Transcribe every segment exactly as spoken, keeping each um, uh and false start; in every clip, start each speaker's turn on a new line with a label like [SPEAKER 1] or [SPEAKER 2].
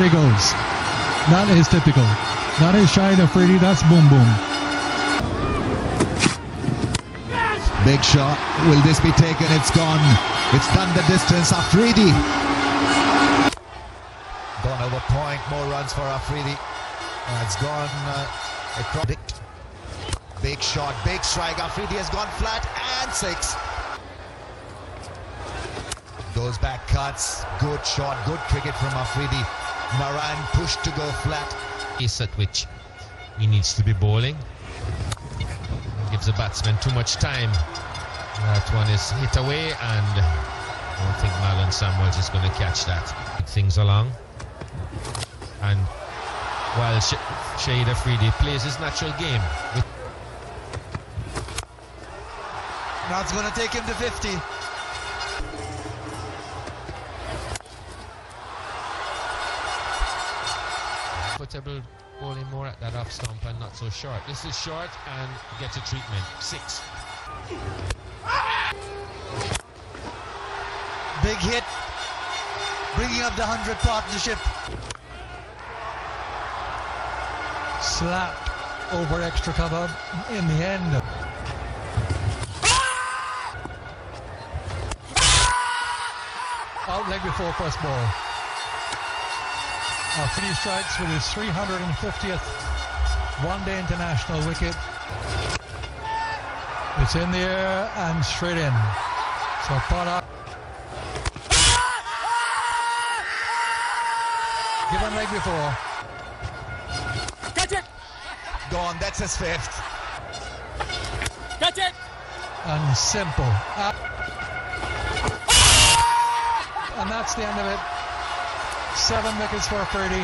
[SPEAKER 1] he goes. That is typical. That is Shahid Afridi. That's boom boom.
[SPEAKER 2] Big shot. Will this be taken? It's gone. It's done the distance. Afridi. Gone over point. More runs for Afridi. Uh, it's gone uh, across. Big, big shot. Big strike. Afridi has gone flat and six. Goes back, cuts. Good shot. Good cricket from Afridi. Naran pushed to go flat.
[SPEAKER 3] Pace at which he needs to be bowling. Gives the batsman too much time. That one is hit away, and I don't think Marlon Samuels is going to catch that. Things along. And while Sh Shahid Afridi plays his natural game.
[SPEAKER 4] That's going to take him to fifty.
[SPEAKER 3] Comfortable bowling more at that off stump and not so short. This is short and gets a treatment. Six.
[SPEAKER 4] Big hit, bringing up the hundred partnership.
[SPEAKER 1] Slap over extra cover in the end. Out leg before first ball. Afridi strikes with his three hundred fiftieth one-day international wicket. It's in the air and straight in. So Pollard. Given leg before.
[SPEAKER 4] Catch it!
[SPEAKER 2] Gone. That's his fifth.
[SPEAKER 4] Catch it!
[SPEAKER 1] And simple. Uh, and that's the end of it. Seven wickets for Afridi.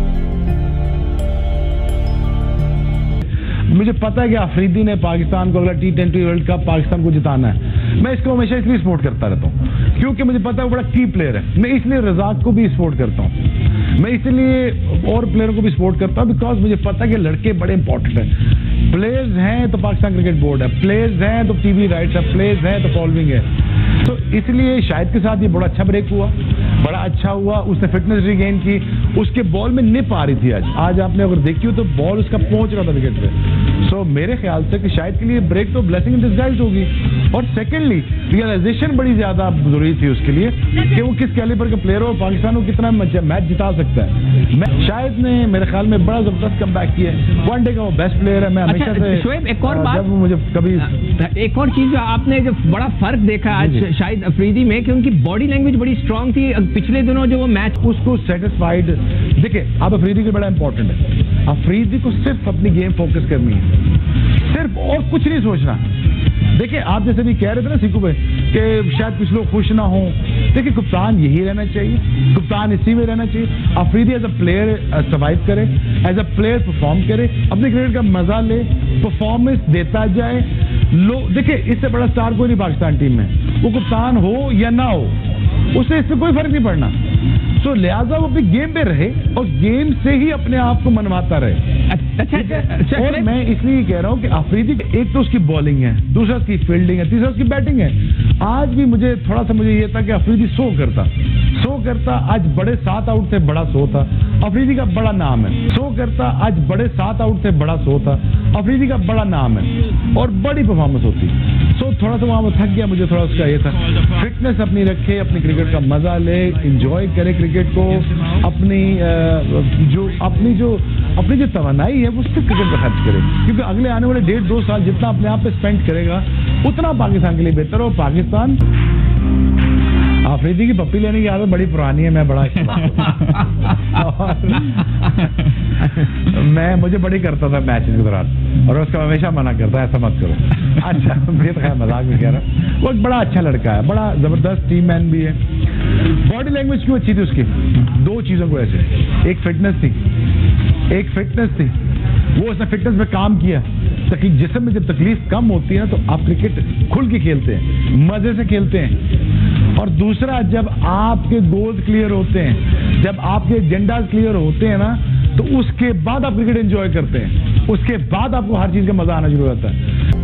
[SPEAKER 5] मुझे पता है कि अफरीदी ने पाकिस्तान को अगला T twenty world cup Pakistan को जिताना है। मैं इसको हमेशा इसलिए सपोर्ट करता रहता हूँ क्योंकि मुझे पता है वो बड़ा की प्लेयर है। मैं इसलिए रज़ाक को भी सपोर्ट करता हूँ। मैं इसलिए और प्लेयरों को भी सपोर्ट करता हूँ बिकॉज मुझे पता है कि लड़के बड़े इंपॉर्टेंट हैं। प्लेयर्स हैं तो पाकिस्तान क्रिकेट बोर्ड है, प्लेयर्स हैं तो टीवी राइट्स है, प्लेयर्स हैं तो फॉलोइंग है। तो इसलिए शाहिद के साथ ये बड़ा अच्छा ब्रेक हुआ, बड़ा अच्छा हुआ। उसने फिटनेस रिगेन की, उसके बॉल में निप आ रही थी। आज आज आपने अगर देखी हो तो बॉल उसका पहुंच रहा था विकेट पे। सो so, मेरे ख्याल से कि शायद के लिए ब्रेक तो ब्लेसिंग इन डिस्गाइज होगी। और सेकेंडली रियलाइजेशन बड़ी ज्यादा जरूरी थी उसके लिए कि वो किस कैलिबर के प्लेयर हो, पाकिस्तान को कितना मैच जिता सकता है। शायद ने मेरे ख्याल में बड़ा जबरदस्त कम बैक किया है। वन डे का वो बेस्ट प्लेयर है। मैं हमेशा से
[SPEAKER 6] शोएब एक और बात,
[SPEAKER 5] जब मुझे कभी
[SPEAKER 6] एक और चीज आपने जो बड़ा फर्क देखा आज शाहिद अफरीदी में कि उनकी बॉडी लैंग्वेज बड़ी स्ट्रांग थी। पिछले दिनों जो वो मैच
[SPEAKER 5] उसको सेटिस्फाइड। देखिए आप अफरीदी के बड़ा इंपॉर्टेंट है। अफरीदी को सिर्फ अपनी गेम फोकस करनी है, सिर्फ और कुछ नहीं सोचना। देखिए आप जैसे भी कह रहे थे ना सीकू भाई कि शायद कुछ लोग खुश ना हो। देखिए कप्तान यही रहना चाहिए, कप्तान इसी में रहना चाहिए। Afridi as a player survive करे, एज अ प्लेयर परफॉर्म करे, अपने क्रिकेट का मजा ले, परफॉर्मेंस देता जाए। लोग देखिए इससे बड़ा स्टार कोई नहीं पाकिस्तान टीम में, वो कप्तान हो या ना हो, उससे इससे कोई फर्क नहीं पड़ना। तो लिहाजा वो अपनी गेम पे रहे और गेम से ही अपने आप को मनवाता रहे। अच्छा, और मैं इसलिए कह रहा हूँ कि अफरीदी एक तो उसकी बॉलिंग है, दूसरा उसकी फील्डिंग है, तीसरा उसकी बैटिंग है। आज भी मुझे थोड़ा सा मुझे ये था कि अफरीदी सो करता सो करता आज बड़े सात आउट से बड़ा सो था। अफरीदी का बड़ा नाम है। सो करता आज बड़े सात आउट से बड़ा सो था। अफरीदी का बड़ा नाम है और बड़ी परफॉर्मेंस होती। सो थोड़ा सा वहां थक गया मुझे, थोड़ा उसका ये था। फिटनेस अपनी रखे, अपनी क्रिकेट का मजा ले, इंजॉय करे क्रिकेट को, अपनी जो अपनी जो अपनी जो तवानाई है वो सिर्फ क्रिकेट पर खर्च करे, क्योंकि अगले आने वाले डेढ़ दो साल जितना अपने आप पे स्पेंड करेगा उतना पाकिस्तान के लिए बेहतर हो। पाकिस्तान अफरीदी की पप्पी लेने की आदत बड़ी पुरानी है। मैं बड़ा मैं मुझे बड़ी करता था मैच के दौरान और उसका हमेशा मना करता है ऐसा मत करो। अच्छा मुझे तो मजाक भी कह रहा। वो एक बड़ा अच्छा लड़का है, बड़ा जबरदस्त टीम मैन भी है। बॉडी लैंग्वेज क्यों अच्छी थी उसकी? दो चीजों को ऐसे, एक फिटनेस थी, एक फिटनेस थी वो उसने फिटनेस पे काम किया। तकलीफ जिस्म में जब तकलीफ कम होती है ना तो आप क्रिकेट खुल के खेलते हैं, मजे से खेलते हैं। और दूसरा जब आपके गोल्स क्लियर होते हैं, जब आपके एजेंडाज क्लियर होते हैं ना तो उसके बाद आप क्रिकेट एंजॉय करते हैं, उसके बाद आपको हर चीज का मजा आना शुरू होता है।